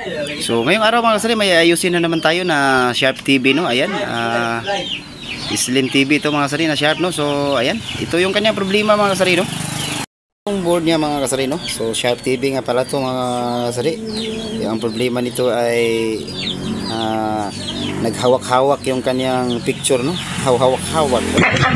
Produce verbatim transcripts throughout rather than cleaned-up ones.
So ngayong araw mga kasari, may ayusin na naman tayo na Sharp T V, no. Ayan, uh, Slim T V ito mga kasari na Sharp, no. So ayan, ito yung kanyang problema mga kasari, no. Yung board niya mga kasari, no. So Sharp T V nga pala ito mga kasari. Yung problema nito ay uh, naghawak-hawak yung kanyang picture, no. Hawak-hawak.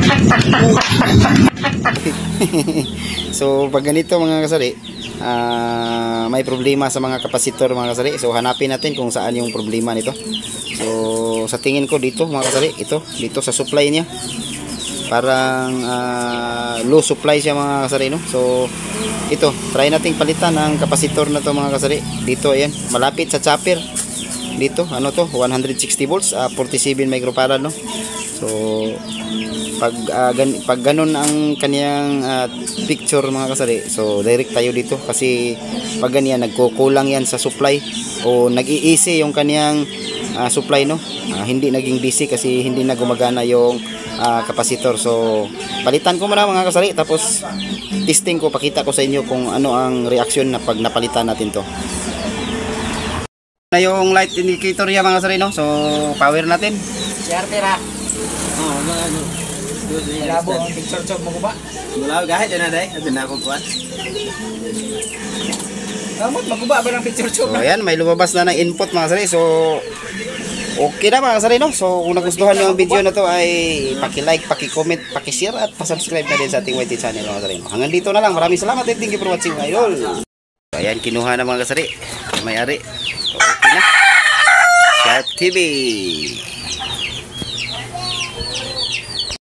So pag ganito mga kasari, uh, may problema sa mga kapasitor mga kasari. So hanapin natin kung saan yung problema nito. So sa tingin ko dito mga kasari, ito dito sa supply niya, parang uh, low supply siya mga kasari, no. So ito, try nating palitan ang kapasitor na to mga kasari. Dito ayan, malapit sa chopper. Dito ano to, one hundred sixty volts, uh, forty-seven microfarad, no. So pag uh, gan pag ganun ang kaniyang uh, picture mga kasari, so direct tayo dito kasi pag ganyan nagkukulang yan sa supply o nag-i-easy yung kaniyang uh, supply, no. Uh, hindi naging D C kasi hindi na gumagana yung uh, kapasitor. So palitan ko muna mga kasari, tapos testing ko, pakita ko sa inyo kung ano ang reaksyon na pag napalitan natin to. Na yung light indicator niya mga kasari, no. So power natin. Tira. Oh, ano. Labo ang picture chop mo ba? Mula gahit na day, adun na ako kuan. Kamot maguba ba ng picture chop? So ayan, may lumabas na ng input mga kasari. So okay na mga kasari, no. So kung nagustuhan niyo ang video na to ay paki-like, paki-comment, paki-share at pa-subscribe na din sa ating Y T channel mga kasari. Hanggang dito na lang. Maraming salamat and thank you for watching mga idol. So ayan, kinuha na mga kasari. May-ari. So okay na. Sharp T V.